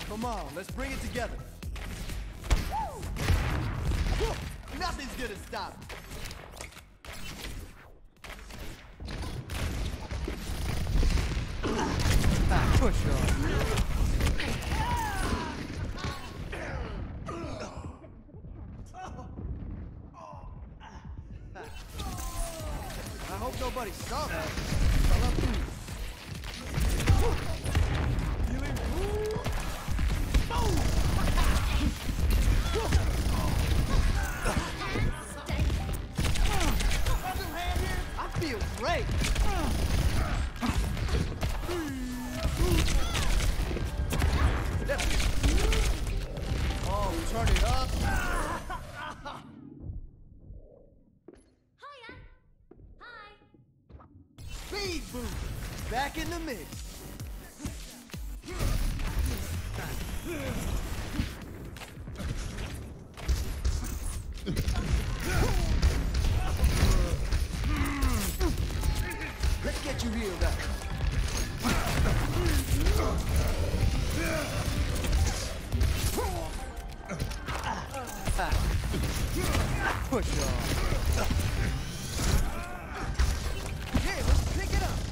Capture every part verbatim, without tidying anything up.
Come on, let's bring it together. Nothing's gonna stop me. Ah, push on. I hope nobody saw that. I feel great. Oh, turn it up. Hiya. Hi. Speed boost. Back in the mix. Let's get you healed up. Push on. Yeah, let's pick it up.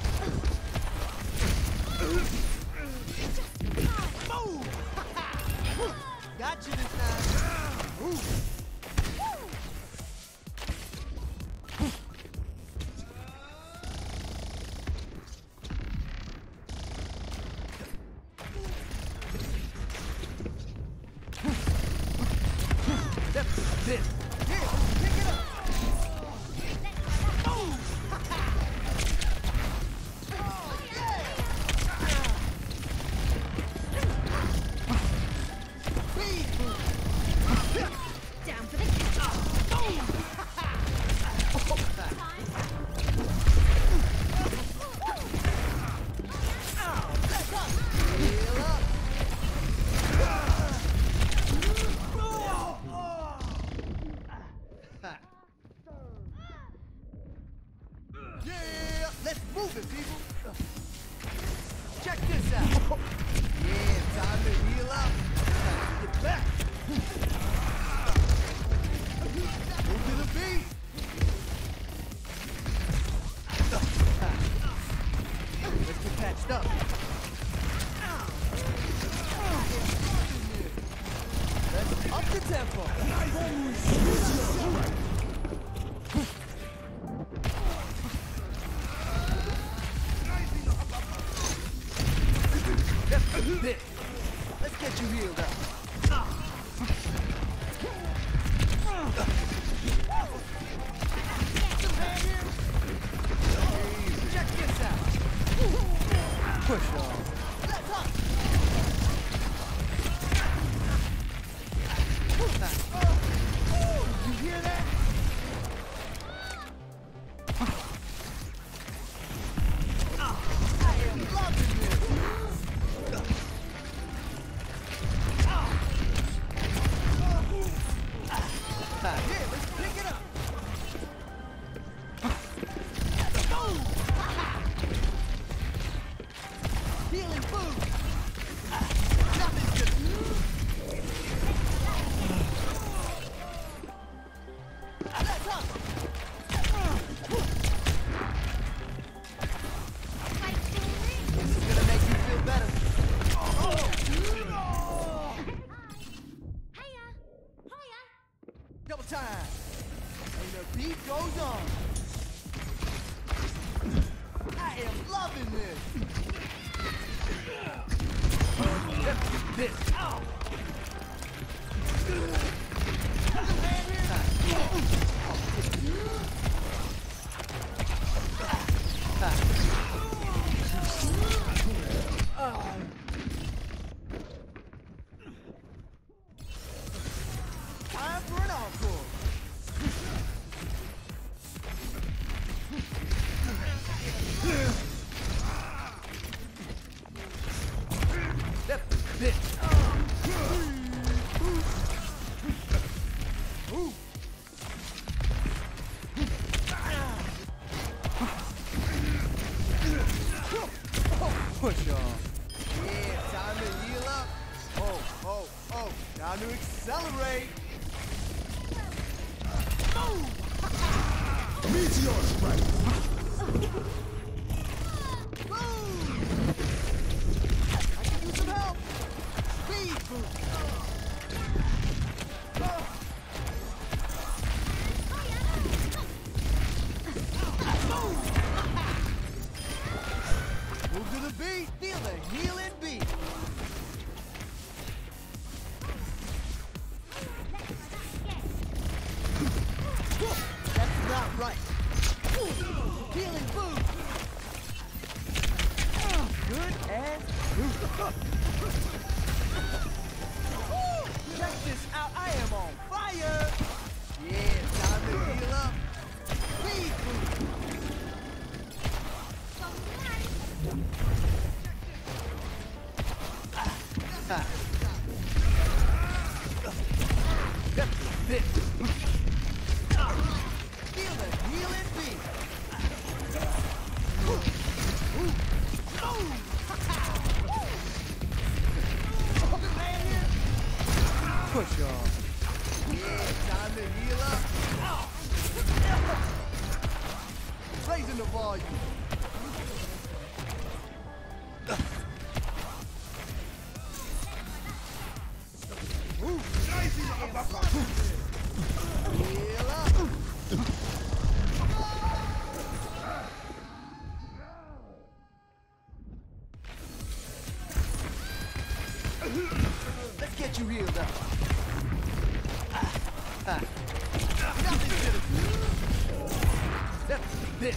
Move! Got you this time. Ooh. This. Here, pick it up. Oh, yeah. Speed boost. Down for the count. Heal up. Yeah, let's move it, people. Check this out. Yeah, time to heal up. Get back. Move to the beat. Let's get patched up. Let's up the tempo. This. Let's get you healed up. Check this out. Push on. Let's up. You hear that? I am loving this. Yeah, let's pick it up. Healing food. Nothing's good. Let's up. This is gonna make you feel better. Oh. Hiya. Hiya. Double time. And the beat goes on. I am loving this. This. Oh. Time for an encore. This. Ooh. Push off. Yeah, time to heal up. Oh, Time to accelerate. Meteor strike! Boom! I can use some help. Speed boost. Move to the beat. Feel the healing beat. That's not right. Healing boost. Good as new. Check this out. I am on fire. Yeah, time to heal up. Speed boost. This. Feel the healing beat. Push on. Yeah, time to heal up. Raising the volume. Heal up. Let's get you healed up. Nothing's gonna this.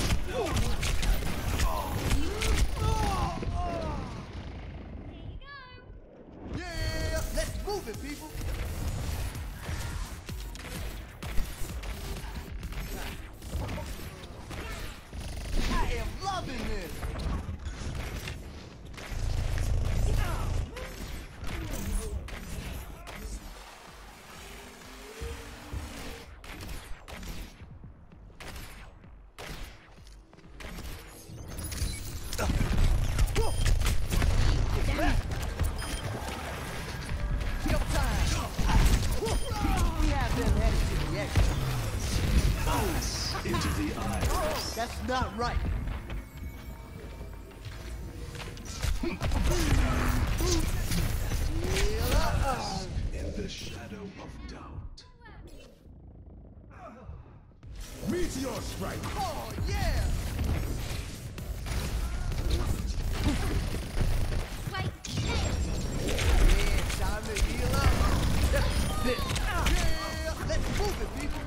Yeah, let's move it, people. I am loving this. Into the eyes. That's not right. Heal up. In the shadow of doubt. Meteor strike! Oh, yeah! Wait, Yeah, time to heal up. This. Yeah, let's move it, people.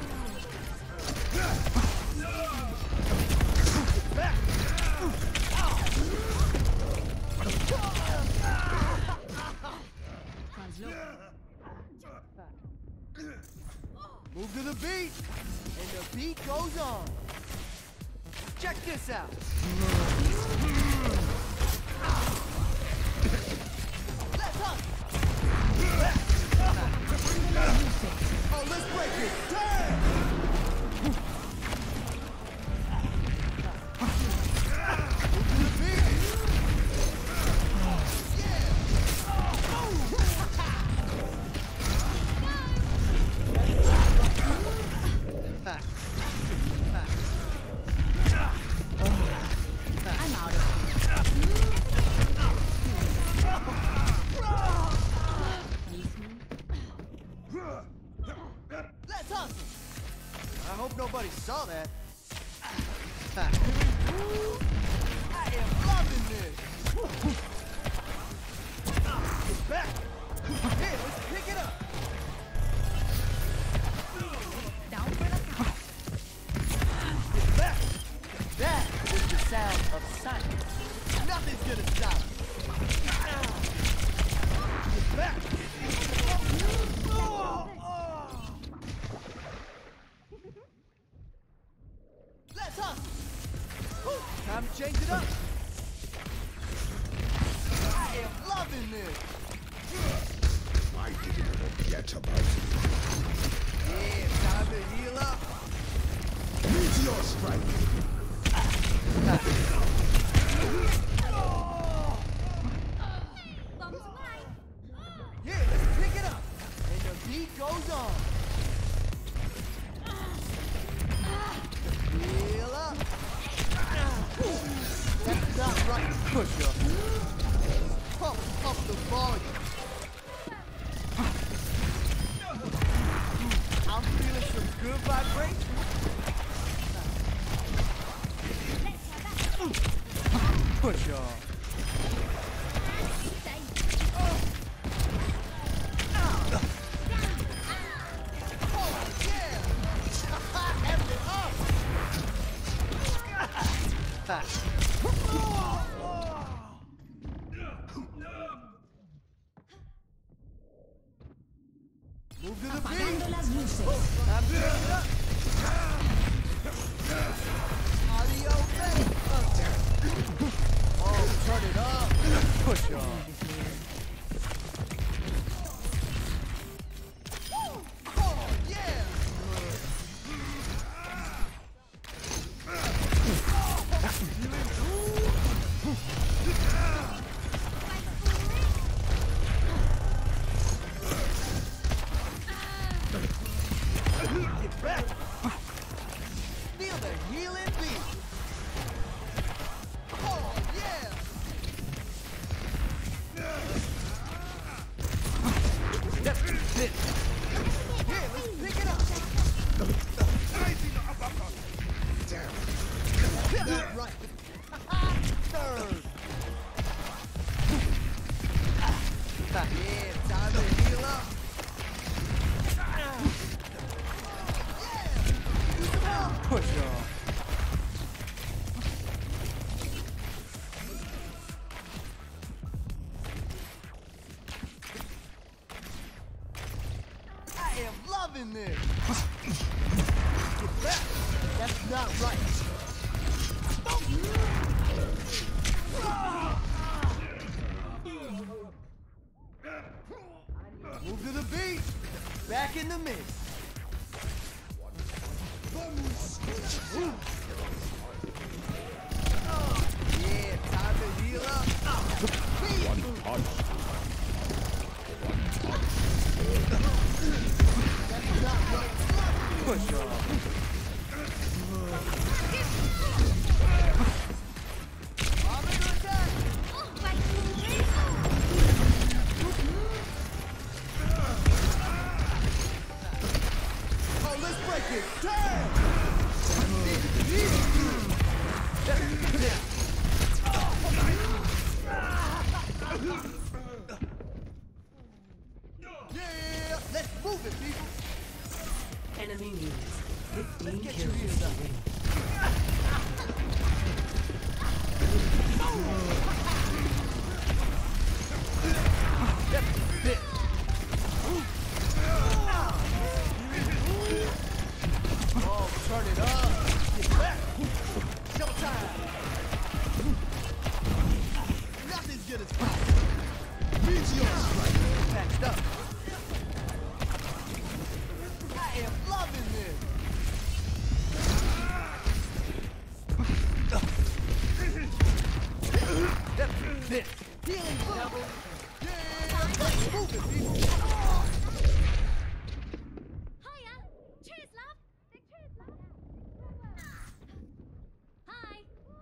Back. Move to the beat, and the beat goes on. Check this out. Let's hustle. Oh, let's break it. Damn! Move to the beat. Yeah. I'm out of Let's hustle. I hope nobody saw that. I am loving this. It's back. Here, let's pick it up. down for the count. It's back. That is the sound of silence. Nothing's gonna stop it. It's back. Oh, oh. Let's hustle. Whew, time to change it up. I am loving this. I didn't forget about it. Yeah, time to heal up. Meteor strike! Bombs away. Yeah, let's pick it up. goes on. Heal up. That's not right. Push up. Pump up the volume. I'm feeling some good vibration. Push off. Move to the Apagando beat. las luces. I'm picking up. Audio back. Oh, turn it up. Push on. Oh, yeah. Get back. Feel the healing beat. Oh, yeah. Yep, this. Here, let's pick it up. Damn. That's right. Third. Yeah, time to heal up. Push off. I am loving this. Get back. That's not right. Move to the beat. Back in the mix. Yeah, time to heal up. One punch. That's not right. Push off. I'm under attack. Oh, let's break it down. Yeah, let's move it, people. Enemy needs fifteen Let's get your kills ears to up. win. Yep, this. Oh, turn it up. Get back. Showtime. Nothing's good as pop. Meteor strike. Patched up. I am loving this. Yep, this. Healing double. Yeah, let's move it, people. Hiya. Cheers, love. Say cheers, love. Hi.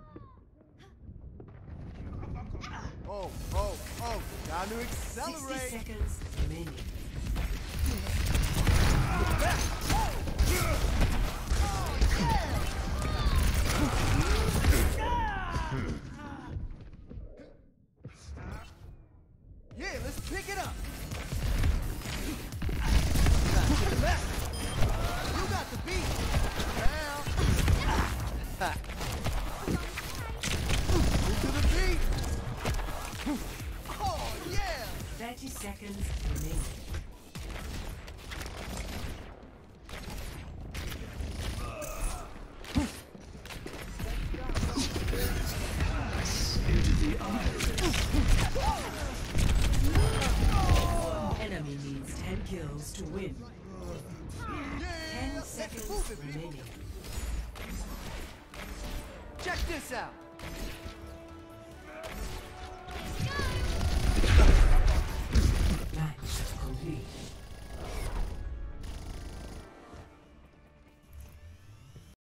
Oh, oh, oh. Time to Sixty accelerate. seconds remaining. Yeah, let's pick it up. You got the beat. Now. Move to the beat. Oh, yeah. Thirty seconds remaining. Into the eyes. Enemy needs ten kills to win. Yeah, Ten let's seconds move it, people. remaining. Check this out.